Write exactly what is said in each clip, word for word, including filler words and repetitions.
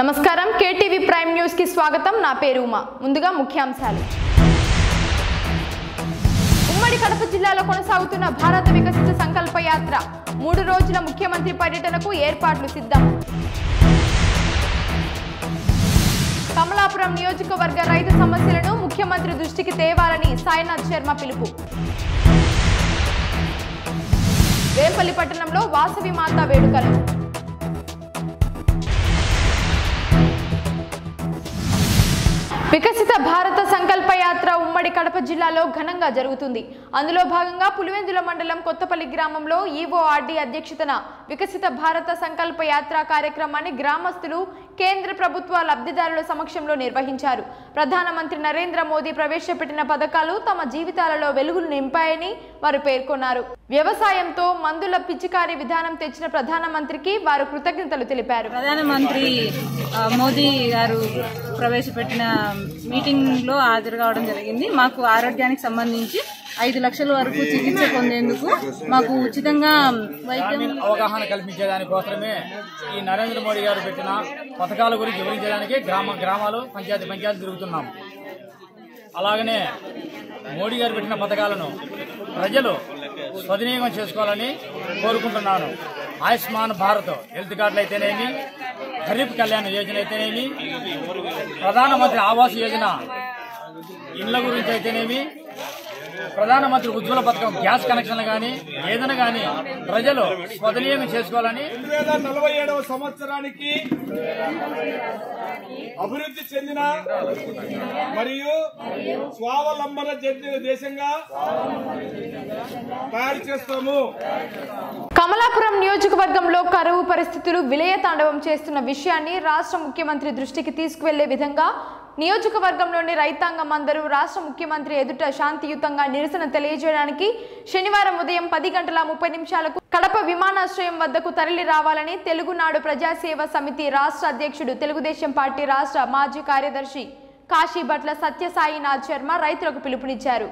నమస్కారం KTV prime news కి స్వాగతం నా పేరు ఉమా ముందుగా ముఖ్యాంశాలు ఉమ్మడి కడప జిల్లాలో కొనసాగుతున్న భారత వికసిత సంకల్ప యాత్ర మూడు రోజుల ముఖ్యమంత్రి పర్యటనకు ఏర్పాట్లు సిద్ధం కమలాపురం నియోజకవర్గ రైతు సమస్యలను ముఖ్యమంత్రి దృష్టికి తేవాలని సాయినాథ్ శర్మ పిలుపు వేంపల్లి పట్టణంలో వాసవి మాత వేడుకలు వికసిత భారత సంకల్ప యాత్ర ఉమ్మడి కడప జిల్లాలో ఘనంగా జరుగుతుంది. అందులో భాగంగా పులివెందుల మండలం కొత్తపల్లి గ్రామంలో ఈవో ఆర్డీ అధ్యక్షతన వికసిత భారత సంకల్ప యాత్ర కార్యక్రమాన్ని గ్రామస్తులు కేంద్ర ప్రభుత్వ లబ్ధిదారుల సమక్షంలో నిర్వహించారు. ప్రధానమంత్రి నరేంద్ర మోదీ ప్రవేశపెట్టిన పథకాలు తమ జీవితాలలో వెలుగులు నింపాయని వారు పేర్కొన్నారు. వ్యవసాయంతో మందుల పిచికారీ విధానం తెచ్చిన ప్రధానమంత్రికి వారు కృతజ్ఞతలు తెలిపారు. ప్రధానమంత్రి మోదీ గారు ప్రవేశపెట్టిన మీటింగ్ లో హాజరు కావడం జరిగింది. మాకు ఆరోగ్యానికి సంబంధించి ఐదు లక్షల వరకు చికిత్స పొందేందుకు మాకు ఉచితంగా వైద్యం అవగాహన కల్పించేదాని కోసమే ఈ నరేంద్ర మోడీ గారు పెట్టిన పథకాల గురించి వివరించడానికి గ్రామ గ్రామాలు పంచాయతీ పంచాయతీ తిరుగుతున్నాం. అలాగనే మోడీ గారు పెట్టిన పథకాలను ప్రజలు సద్వినియోగం చేసుకోవాలని కోరుకుంటున్నాను. ఆయుష్మాన్ భారత్ హెల్త్ కార్డులు అయితేనేమి, గరీబ్ కళ్యాణ్ యోజన అయితేనేమి, ప్రధానమంత్రి ఆవాస్ యోజన ఇళ్ల గురించి అయితేనేమి, ప్రధానమంత్రి ఉజ్వల పథకం గ్యాస్ కనెక్షన్లు గాని ఏదైనా గాని ప్రజలు సద్వినియోగం చేసుకోవాలని నలభై ఏడవ సంవత్సరానికి అభివృద్ధి చెందిన మరియు స్వావలంబన చెందిన దేశంగా తయారు చేస్తాము. కమలాపురం నియోజకవర్గంలో కరువు పరిస్థితులు విలయతాండవం చేస్తున్న విషయాన్ని రాష్ట్ర ముఖ్యమంత్రి దృష్టికి తీసుకువెళ్లే విధంగా నియోజకవర్గంలోని రైతాంగం అందరూ రాష్ట్ర ముఖ్యమంత్రి ఎదుట శాంతియుతంగా నిరసన తెలియజేయడానికి శనివారం ఉదయం పది గంటల ముప్పై నిమిషాలకు కడప విమానాశ్రయం వద్దకు తరలి రావాలని తెలుగునాడు ప్రజాసేవ సమితి రాష్ట్ర అధ్యక్షుడు తెలుగుదేశం పార్టీ రాష్ట్ర మాజీ కార్యదర్శి కాశీభట్ల సత్యసాయినాథ్ శర్మ రైతులకు పిలుపునిచ్చారు.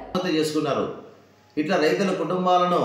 ఇట్లా రైతుల కుటుంబాలను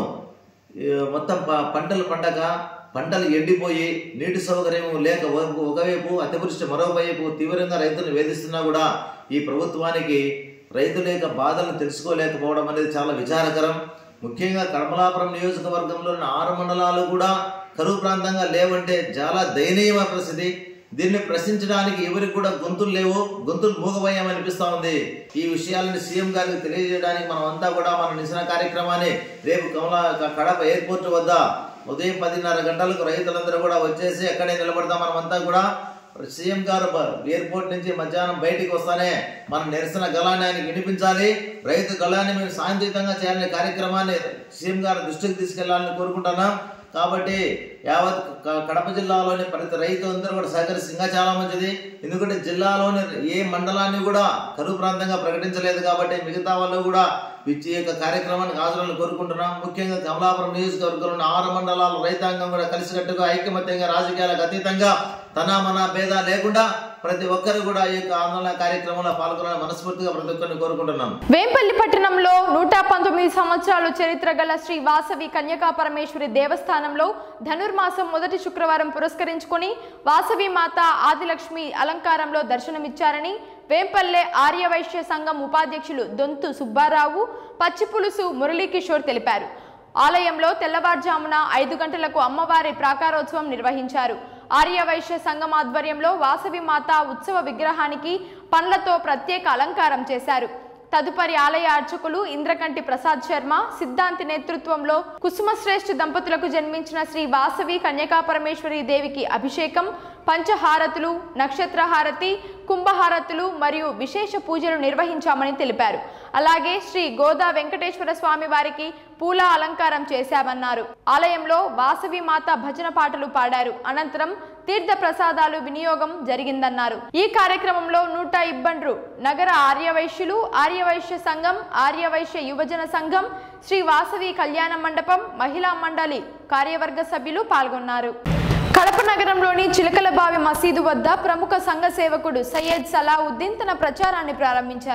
మొత్తం పంటలు పండగ పంటలు ఎండిపోయి నీటి సౌకర్యం లేక ఒకవైపు అతివృష్టి మరోవైపు తీవ్రంగా రైతులను వేధిస్తున్నా కూడా ఈ ప్రభుత్వానికి రైతుల యొక్క బాధలను తెలుసుకోలేకపోవడం అనేది చాలా విచారకరం. ముఖ్యంగా కమలాపురం నియోజకవర్గంలోని ఆరు మండలాలు కూడా కరువు ప్రాంతంగా లేవంటే చాలా దయనీయమైన పరిస్థితి. దీన్ని ప్రశ్నించడానికి ఎవరికి కూడా గొంతులు లేవు, గొంతులు మూగబోయామని అనిపిస్తూ ఉంది. ఈ విషయాలను సీఎం గారికి తెలియజేయడానికి మనం అంతా కూడా మన నిరసన కార్యక్రమాన్ని రేపు కమలా కడప ఎయిర్పోర్ట్ వద్ద ఉదయం పదిన్నర గంటలకు రైతులందరూ కూడా వచ్చేసి అక్కడే నిలబడతాం. మనమంతా కూడా సీఎం గారు ఎయిర్పోర్ట్ నుంచి మధ్యాహ్నం బయటికి వస్తానే మన నిరసన గళాన్ని ఆయనకి వినిపించాలి. రైతు గళాన్ని మేము శాంతియుతంగా చేయాలనే కార్యక్రమాన్ని సీఎం గారు దృష్టికి తీసుకెళ్లాలని కోరుకుంటున్నాం. కాబట్టి యావత్ కడప జిల్లాలోని ప్రతి రైతు అందరూ కూడా సహకరిస్తే ఇంకా చాలా మంచిది. ఎందుకంటే జిల్లాలోని ఏ మండలాన్ని కూడా కరువు ప్రాంతంగా ప్రకటించలేదు కాబట్టి మిగతా వాళ్ళు కూడా ఈ యొక్క కార్యక్రమానికి హాజరులను కోరుకుంటున్నాం. ముఖ్యంగా కమలాపురం నియోజకవర్గంలోని ఆరు మండలాల రైతాంగం కూడా కలిసికట్టుగా ఐకమత్యంగా రాజకీయాలకు అతీతంగా తన మన భేద లేకుండా ప్రతి ఒక్కరు కూడా ఈ యొక్క ఆందోళన కార్యక్రమంలో పాల్గొనాలని మనస్ఫూర్తిగా ప్రతి ఒక్కరిని కోరుకుంటున్నాం. వేంపల్లి పట్టణంలో నూట పంతొమ్మిది సంవత్సరాలు చరిత్ర గల శ్రీ వాసవి కన్యకా పరమేశ్వరి దేవస్థానంలో ధనుర్మాసం మొదటి శుక్రవారం పురస్కరించుకుని వాసవి మాత ఆదిలక్ష్మి అలంకారంలో దర్శనమిచ్చారని వేంపల్లె ఆర్యవైశ్య సంఘం ఉపాధ్యక్షులు దొంతు సుబ్బారావు పచ్చిపులుసు మురళీకిషోర్ తెలిపారు. ఆలయంలో తెల్లవారుజామున ఐదు గంటలకు అమ్మవారి ప్రాకారోత్సవం నిర్వహించారు. ఆర్యవైశ్య సంఘం ఆధ్వర్యంలో వాసవి మాత ఉత్సవ విగ్రహానికి పండ్లతో ప్రత్యేక అలంకారం చేశారు. తదుపరి ఆలయ అర్చకులు ఇంద్రకంటి ప్రసాద్ శర్మ సిద్ధాంతి నేతృత్వంలో కుసుమశ్రేష్ఠ దంపతులకు జన్మించిన శ్రీ వాసవి కన్యకా పరమేశ్వరి దేవికి అభిషేకం, పంచహారతులు, నక్షత్రహారతి, కుంభహారతులు మరియు విశేష పూజలు నిర్వహించామని తెలిపారు. అలాగే శ్రీ గోదా వెంకటేశ్వర స్వామి వారికి పూల అలంకారం చేశామన్నారు. ఆలయంలో వాసవి మాత భజన పాటలు పాడారు. అనంతరం తీర్థ ప్రసాదాలు వినియోగం జరిగిందన్నారు. ఈ కార్యక్రమంలో నూట ఇబ్బండ్రు నగర ఆర్యవైశ్యులు, ఆర్యవైశ్య సంఘం, ఆర్యవైశ్య యువజన సంఘం, శ్రీ వాసవి కళ్యాణ మండపం, మహిళా మండలి కార్యవర్గ సభ్యులు పాల్గొన్నారు. కడప నగరంలోని చిలకలబావి మసీదు వద్ద ప్రముఖ సంఘ సేవకుడు సయ్యద్ సలావుద్దీన్ తన ప్రచారాన్ని ప్రారంభించారు.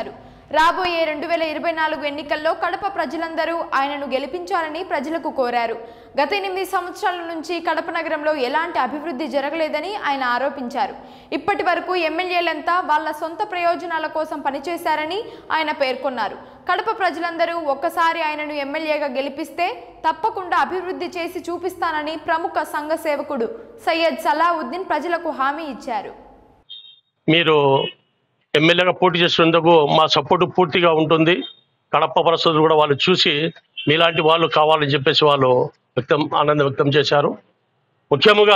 రాబోయే రెండు వేల ఇరవై నాలుగు ఎన్నికల్లో కడప ప్రజలందరూ ఆయనను గెలిపించాలని ప్రజలకు కోరారు. గత ఎనిమిది సంవత్సరాల నుంచి కడప నగరంలో ఎలాంటి అభివృద్ధి జరగలేదని ఆయన ఆరోపించారు. ఇప్పటి వరకు ఎమ్మెల్యేలంతా వాళ్ళ సొంత ప్రయోజనాల కోసం పనిచేశారని ఆయన పేర్కొన్నారు. కడప ప్రజలందరూ ఒక్కసారి ఆయనను ఎమ్మెల్యేగా గెలిపిస్తే తప్పకుండా అభివృద్ధి చేసి చూపిస్తానని ప్రముఖ సంఘ సేవకుడు సయ్యద్ సలావుద్దీన్ ప్రజలకు హామీ ఇచ్చారు. మీరు ఎమ్మెల్యేగా పోటీ చేసేందుకు మా సపోర్టు పూర్తిగా ఉంటుంది. కడప పరిస్థితులు కూడా వాళ్ళు చూసి మీలాంటి వాళ్ళు కావాలని చెప్పేసి వాళ్ళు వ్యక్తం ఆనందం వ్యక్తం చేశారు. ముఖ్యంగా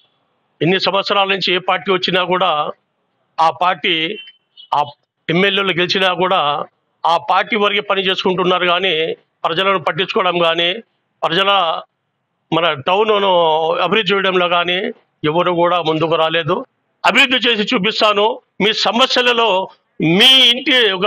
ఇన్ని సంవత్సరాల నుంచి ఏ పార్టీ వచ్చినా కూడా ఆ పార్టీ ఆ ఎమ్మెల్యేలు గెలిచినా కూడా ఆ పార్టీ వరకే పని చేసుకుంటున్నారు కానీ ప్రజలను పట్టించుకోవడం కానీ ప్రజల మన టౌన్ను అభివృద్ధి చేయడంలో కానీ ఎవరు కూడా ముందుకు రాలేదు. అభివృద్ధి చేసి చూపిస్తాను, మీ సమస్యలలో మీ ఇంటి ఒక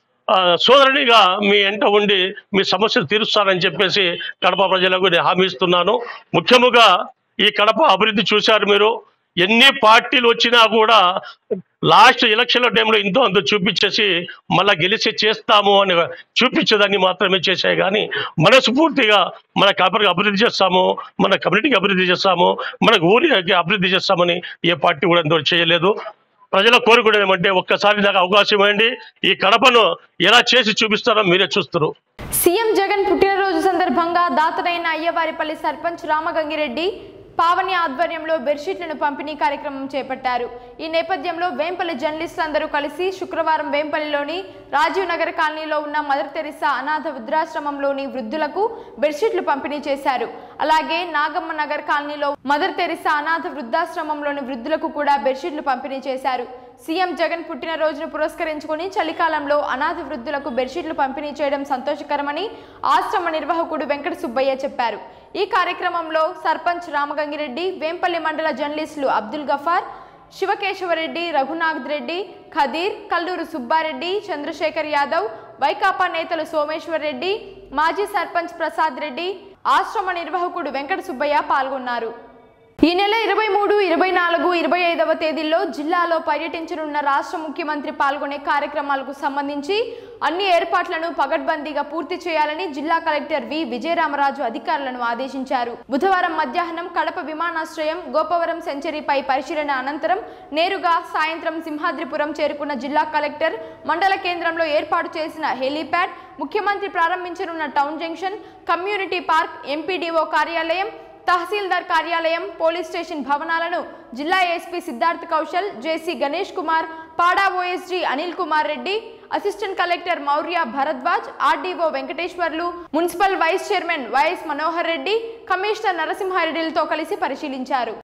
సోదరునిగా మీ ఎంట ఉండి మీ సమస్యలు తీరుస్తానని చెప్పేసి కడప ప్రజలకు నేను హామీ ఇస్తున్నాను. ముఖ్యంగా ఈ కడప అభివృద్ధి చూశారు మీరు. ఎన్ని పార్టీలు వచ్చినా కూడా లాస్ట్ ఎలక్షన్ల టైంలో ఇంతో అంత చూపించేసి మళ్ళీ గెలిచి చేస్తాము అని చూపించేదాన్ని మాత్రమే చేశాయి కానీ మనస్ఫూర్తిగా మన కడపకి అభివృద్ధి చేస్తాము, మన కమ్యూనిటీకి అభివృద్ధి చేస్తాము, మనకు ఊరికి అభివృద్ధి చేస్తామని ఏ పార్టీ కూడా ఎంతో చేయలేదు. ప్రజల కోరుకునేది ఏమంటే ఒక్కసారి నాకు అవకాశం ఇవ్వండి, ఈ కడపను ఎలా చేసి చూపిస్తారో మీరే చూస్తారు. సీఎం జగన్ పుట్టినరోజు సందర్భంగా దాతరైన అయ్యవారిపల్లి సర్పంచ్ రామగంగిరెడ్డి పావని ఆధ్వర్యంలో బెడ్షీట్లను పంపిణీ కార్యక్రమం చేపట్టారు. ఈ నేపథ్యంలో వేంపల్లి జర్నలిస్టులందరూ కలిసి శుక్రవారం వేంపల్లిలోని రాజీవ్ నగర్ కాలనీలో ఉన్న మదర్ తెరిసా అనాథ వృద్ధాశ్రమంలోని వృద్ధులకు బెడ్షీట్లు పంపిణీ చేశారు. అలాగే నాగమ్మ నగర్ కాలనీలో మదర్ తెరిసా అనాథ వృద్ధాశ్రమంలోని వృద్ధులకు కూడా బెడ్షీట్లు పంపిణీ చేశారు. సీఎం జగన్ పుట్టినరోజును పురస్కరించుకుని చలికాలంలో అనాథ వృద్ధులకు బెడ్షీట్లు పంపిణీ చేయడం సంతోషకరమని ఆశ్రమ నిర్వాహకుడు వెంకట సుబ్బయ్య చెప్పారు. ఈ కార్యక్రమంలో సర్పంచ్ రామగంగిరెడ్డి, వేంపల్లి మండల జర్నలిస్టులు అబ్దుల్ గఫార్, శివకేశవరెడ్డి, రఘునాథ్ రెడ్డి, ఖదీర్, కల్లూరు సుబ్బారెడ్డి, చంద్రశేఖర్ యాదవ్, వైకాపా నేతలు సోమేశ్వర్ రెడ్డి, మాజీ సర్పంచ్ ప్రసాద్ రెడ్డి, ఆశ్రమ నిర్వాహకుడు వెంకట సుబ్బయ్య పాల్గొన్నారు. ఈ నెల ఇరవై మూడు, ఇరవై నాలుగు, ఇరవై ఐదవ తేదీల్లో జిల్లాలో పర్యటించనున్న రాష్ట్ర ముఖ్యమంత్రి పాల్గొనే కార్యక్రమాలకు సంబంధించి అన్ని ఏర్పాట్లను పగడ్బందీగా పూర్తి చేయాలని జిల్లా కలెక్టర్ వి విజయరామరాజు అధికారులను ఆదేశించారు. బుధవారం మధ్యాహ్నం కడప విమానాశ్రయం గోపవరం సెంచరీపై పరిశీలన అనంతరం నేరుగా సాయంత్రం సింహాద్రిపురం చేరుకున్న జిల్లా కలెక్టర్ మండల కేంద్రంలో ఏర్పాటు చేసిన హెలీప్యాడ్, ముఖ్యమంత్రి ప్రారంభించనున్న town junction, community park, MPDO కార్యాలయం, తహసీల్దార్ కార్యాలయం, పోలీస్ స్టేషన్ భవనాలను జిల్లా ఎస్పీ సిద్ధార్థ్ కౌశల్, జేసీ గణేష్ కుమార్, పాడా OSD Anil Kumar Reddy, assistant collector Maurya Bharadwaj, RDO Venkateswarlu, municipal vice chairman YS Manohar Reddy, commissioner నరసింహారెడ్డిలతో కలిసి పరిశీలించారు.